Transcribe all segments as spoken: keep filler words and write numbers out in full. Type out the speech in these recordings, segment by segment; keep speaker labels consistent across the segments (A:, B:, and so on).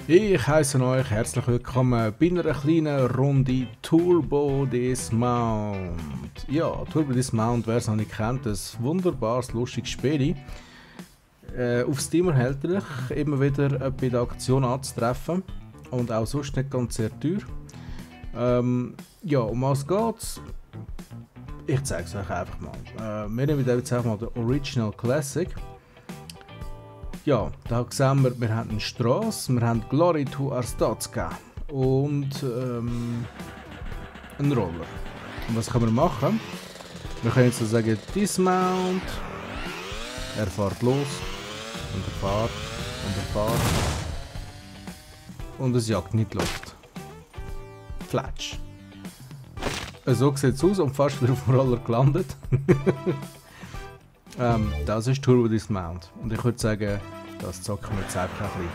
A: Ich heiße euch herzlich willkommen bei einer kleinen Runde Turbo Dismount. Ja, Turbo Dismount, wer es noch nicht kennt, ein wunderbares, lustiges Spiel. Äh, auf Steam erhältlich, immer wieder bei der Aktion anzutreffen und auch sonst nicht ganz sehr teuer. Ähm, ja, um was geht's? Ich zeige es euch einfach mal. Äh, wir nehmen jetzt einfach mal den Original Classic. Ja, da sehen wir, wir haben eine Straße, wir haben Glory to Arstotzka und ähm, einen Roller. Und was können wir machen? Wir können jetzt so sagen, Dismount, er fährt los und er fährt und er fährt und es jagt nicht die Luft. Flatsch. So sieht es aus und fast wieder auf dem Roller gelandet. ähm, das ist Turbo Dismount und ich würde sagen, das zocken wir jetzt einfach ein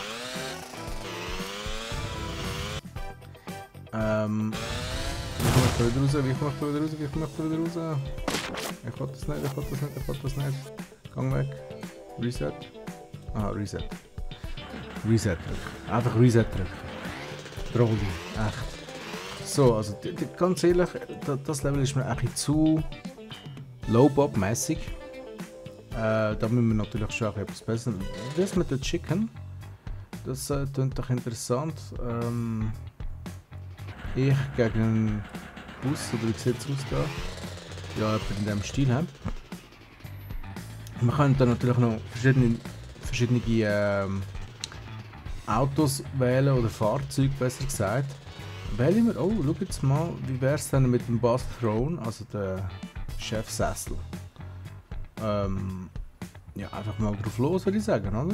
A: bisschen. Ähm, wie komme ich da wieder raus? Wie komme ich da wieder raus? Wie komme ich da wieder raus? Ich will das nicht, ich will das nicht, ich will das nicht. Gang weg. Reset. Ah, Reset. Reset drücken. Einfach Reset drücken. Trolli. Echt. So, also die, die, ganz ehrlich, das Level ist mir ein bisschen zu low-bob-mäßig. Äh, da müssen wir natürlich schon etwas besser. Das mit den Chicken, das äh, klingt doch interessant. Ähm, ich gegen einen Bus, oder wie sieht es aus da? Ja, etwa in diesem Stil haben. Man kann dann natürlich noch verschiedene, verschiedene ähm, Autos wählen oder Fahrzeuge, besser gesagt. Wählen wir, oh, schau jetzt mal, wie wäre es denn mit dem Bus Throne, also der Chefsessel. Ähm, ja, einfach mal drauf los, würde ich sagen, oder?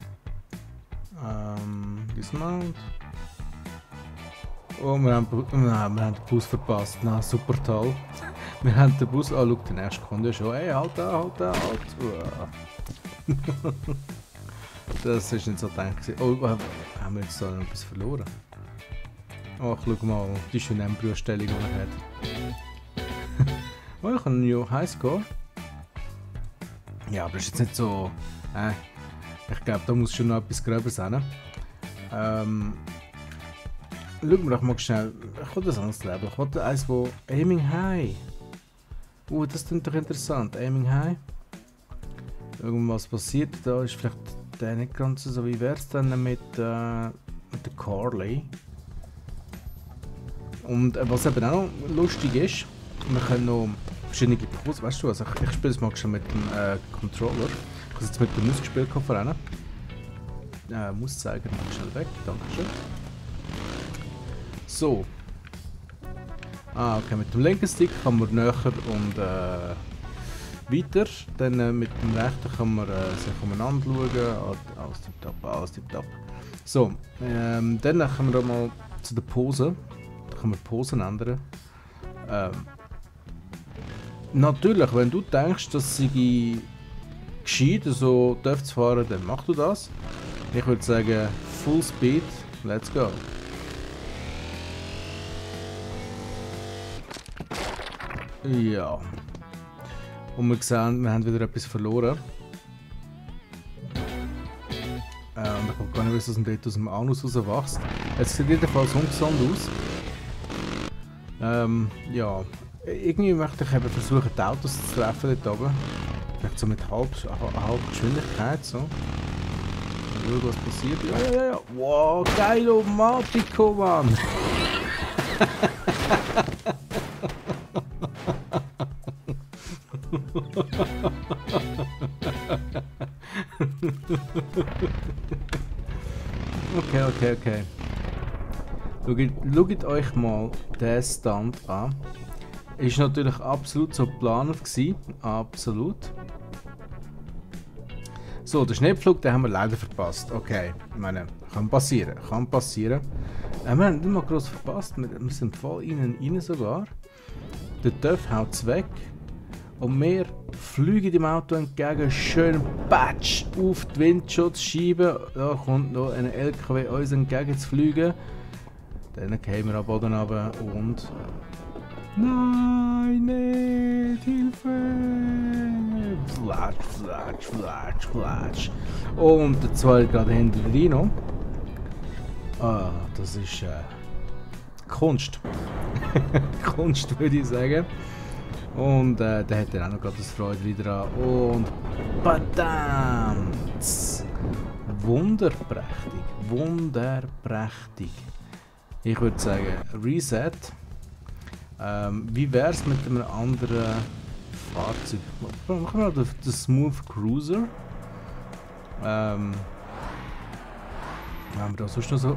A: Ähm, Dismount. Oh, wir haben, nein, wir haben den Bus verpasst. Na, super toll. Wir haben den Bus, ah, oh, schau, die nächste Kunde schon. Hey, halt da, halt da, halt. Das ist nicht so gedacht. Oh, haben wir jetzt da noch etwas verloren? Ach, schau mal, die schöne Embryo-Stellung, die er hat. Oh, ich habe einen New Highscore. Ja, aber das ist jetzt nicht so. Äh, ich glaube, da muss schon noch etwas gröber sein. Ähm, schauen wir doch mal schnell. Ich will das anders leben. Ich will eins, wo Aiming High. Uh, das klingt doch interessant. Aiming High. Irgendwas passiert. Da ist vielleicht der nicht ganz so. Wie wäre es dann mit, äh, mit der Carly? Und äh, was eben auch noch lustig ist, wir können noch verschiedene Posen, weißt du was, ich, ich spiele es mal schon mit dem äh, Controller. Ich habe jetzt mit der Maus gespielt vorhin. Äh, muss zeigen, mal schnell weg, dankeschön. So. Ah, okay, mit dem linken Stick kann man näher und äh, weiter. Dann äh, mit dem rechten kann man äh, sich umeinander schauen. Alles tipptopp, alles tipptopp. So, ähm, dann kommen wir mal zu der Pose. Da kann man Posen ändern. Ähm, Natürlich, wenn du denkst, dass sie gescheit so dürfen zu fahren, dann mach du das. Ich würde sagen, Full Speed, let's go. Ja. Und wir sehen, wir haben wieder etwas verloren. Äh, und ich kann gar nicht wissen, was dort aus dem Anus rauswächst. Es sieht jedenfalls ungesund aus. Ähm, ja. Irgendwie möchte ich eben versuchen, die Autos zu treffen dort oben. Vielleicht so mit halb, halb Geschwindigkeit. So. Mal schauen, was passiert. Ja, ja, ja. Wow, geilo Matico, Mann! Okay, okay, okay. Schaut, schaut euch mal den Stand an. Ist natürlich absolut so geplant gewesen. Absolut. So, den Schneepflug, den haben wir leider verpasst. Okay, ich meine, kann passieren, kann passieren. Äh, wir haben nicht mal groß verpasst, wir, wir sind voll innen rein sogar. Der Töff haut es weg. Und wir fliegen dem Auto entgegen, schön patsch auf die Windschutzscheibe. Da kommt noch ein L K W uns entgegen zu fliegen. Dann gehen wir am Boden runter und... Nein, nicht, Hilfe! Flatsch, flatsch, flatsch, flatsch. Und der zweite gerade hinter rein. Ah, das ist äh, Kunst. Kunst würde ich sagen. Und äh, der hat dann auch noch gerade das Freude dran. Und verdammt! Wunderprächtig. Wunderprächtig. Ich würde sagen, Reset. Ähm, wie wäre es mit einem anderen Fahrzeug? Machen wir mal den, den Smooth Cruiser. Ähm, haben wir da sonst noch so?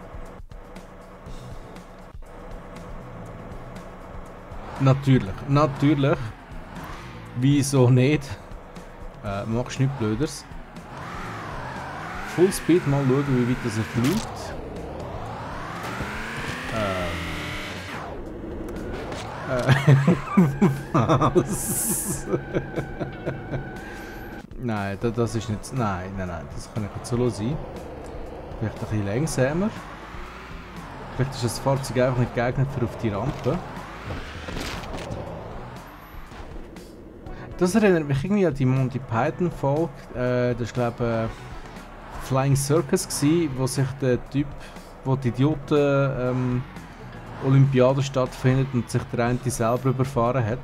A: Natürlich, natürlich. Wieso nicht? Äh, machst du nichts Blöderes. Full Speed, mal schauen, wie weit das er fliegt. Ähm. Äh. Was? Nein, das, das ist nicht. Nein, nein, nein, das kann nicht so sein. Vielleicht ein bisschen langsamer. Vielleicht ist das Fahrzeug einfach nicht geeignet für auf die Rampe. Das erinnert mich irgendwie an die Monty Python Folge. Äh, das war glaube ich Flying Circus gewesen, wo sich der Typ, wo die Idioten ähm, Olympiade stattfindet und sich der eine selber überfahren hat.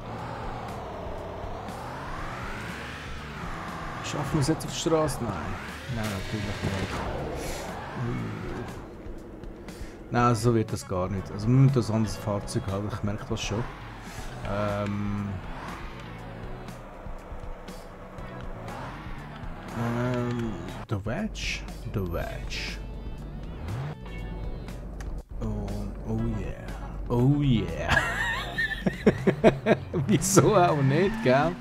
A: Schaffen wir es jetzt auf die Straße? Nein. Nein, natürlich nicht. Nein, so wird das gar nicht. Also wir müssen das anderes Fahrzeug haben, ich merke das schon. Ähm, ähm, der Wedge? Der Wedge. Oh, oh yeah. Oh yeah. Wieso auch nicht, gell?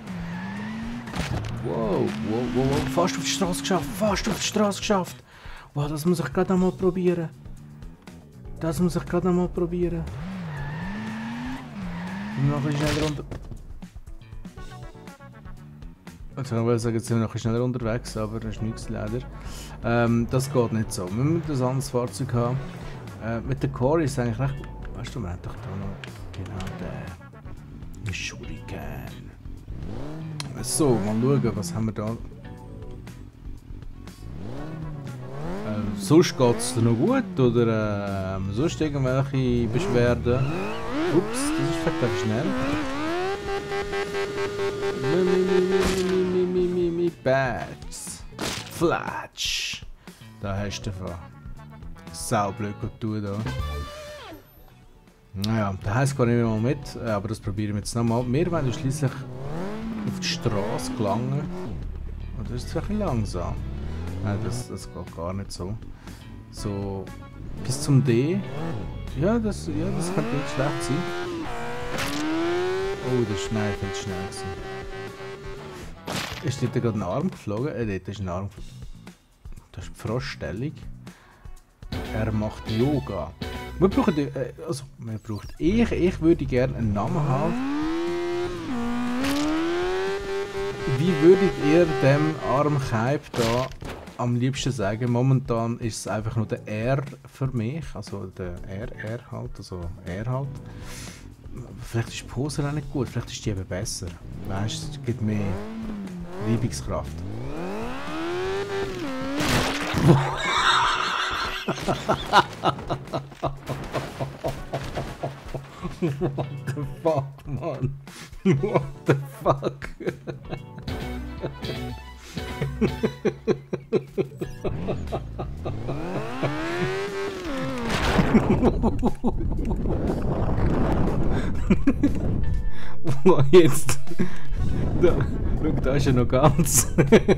A: Wow, wow, wow, wow, fast auf die Straße geschafft, fast auf die Straße geschafft. Wow, das muss ich gerade einmal probieren. Das muss ich gerade einmal probieren. Noch ein bisschen schneller unter... Ich wollte sagen, jetzt sind wir noch ein bisschen schneller unterwegs, aber das ist nichts leider. Ähm, das geht nicht so. Wir müssen ein anderes Fahrzeug haben. Äh, mit der Core ist es eigentlich recht... Weißt du, wir haben doch da noch... Genau, den... Shuriken. So, mal schauen, was haben wir da. Ähm, sonst geht es dir noch gut oder ähm, sonst irgendwelche Beschwerden? Ups, das ist verdammt schnell. Mimimimimimimimimi Bats. Flatsch. Da hast du davon. Saublöd tun da. Naja, da heisst gar nicht mehr mal mit, aber das probieren wir jetzt nochmal. Wir wollen ja schliesslich auf die Straße gelangen. Und das ist ein bisschen langsam. Nein, das, das geht gar nicht so. So bis zum D. Ja, das, ja, das könnte nicht schlecht sein. Oh, das ist nein, viel zu schnell gewesen. Ist dort gerade ein Arm geflogen? Äh, dort ist ein Arm geflogen. Das ist die Froststellung. Er macht Yoga. Wir brauchen, äh, also, wir brauchen, ich, ich würde gerne einen Namen haben. Wie würdet ihr dem Armkeib da am liebsten sagen? Momentan ist es einfach nur der R für mich, also der R, R halt, also R halt. Vielleicht ist die Pose auch nicht gut, vielleicht ist die eben besser. Weißt du, es gibt mehr Reibungskraft. What the fuck, man? What the fuck? Oh, jetzt. Da, schau, da ist er noch ganz.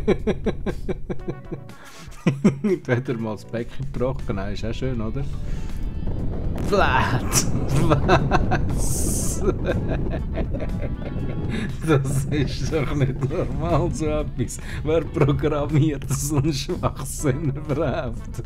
A: Da hat er mal das Becken gebrochen. Nein, ist auch schön, oder? Flat! Was? Das ist doch nicht normal, so etwas. Wer programmiert so einen Schwachsinn überhaupt?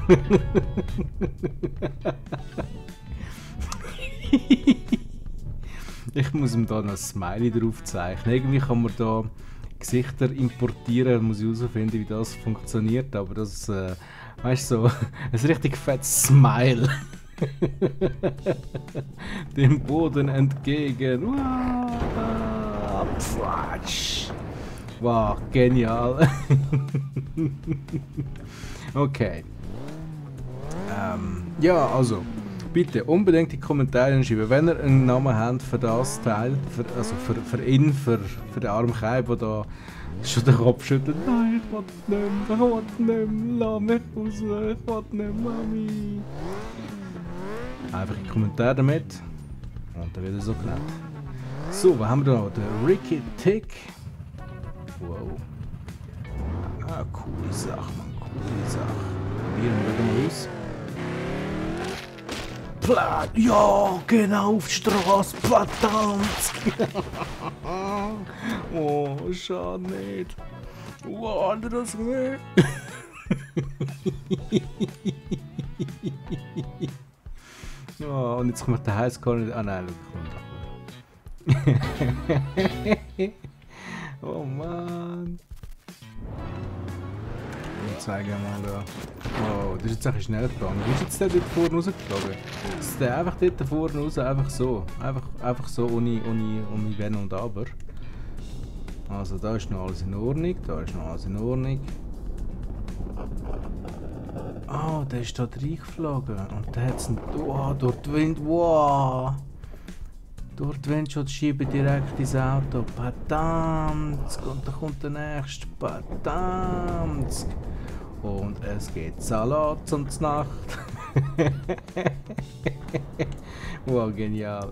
A: Ich muss ihm da noch ein Smiley drauf zeichnen. Irgendwie kann man da Gesichter importieren, muss ich herausfinden, wie das funktioniert. Aber das, äh, weißt du, so ein richtig fettes Smile. Dem Boden entgegen. Wow, Pfratsch. Wow, genial. Okay. Ähm, ja, also, bitte unbedingt die Kommentare schreiben, wenn ihr einen Namen habt für das Teil, für, also für, für ihn, für, für den armen Kai, der da schon den Kopf schüttelt. Nein, ich will nicht mehr, ich will nicht mehr, lass mich raus, ich will nicht mehr, Mami. Einfach in die Kommentare damit und dann wird er so genannt. So, was haben wir da noch? Der Ricky Tick. Wow. Ah, coole Sache, Mann, coole Sache. Probieren wir mal aus. Pla ja, genau auf die Straße, verdammt! Oh, schade nicht. Oh, anderes weh. Ja, und jetzt kommt der Highscore nicht. Ah nein, schau, kommt doch. Oh Mann. Ich zeige mal da. Oh, das ist jetzt echt schnell gegangen. Wie ist jetzt der dort vorne rausgeflogen? Ist der einfach dort vorne raus? Einfach so. Einfach, einfach so ohne, ohne, ohne Wenn und Aber. Also da ist noch alles in Ordnung. Da ist noch alles in Ordnung. Oh, der ist da reingeflogen. Und der hat es oh, durch den Wind. Wow! Durch den Windschutzscheibe schiebe direkt ins Auto. Verdammt! Und dann kommt der nächste. Verdammt! Und es geht Salat und Nacht. Wow, genial.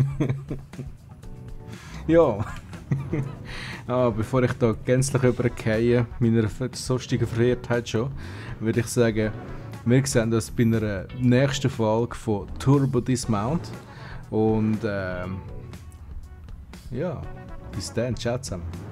A: Ja. Ah, bevor ich da gänzlich übergehe, meiner sonstigen Verirrtheit schon, würde ich sagen, wir sehen uns bei einer nächsten Folge von Turbo Dismount. Und ähm, ja, bis dann, ciao zusammen.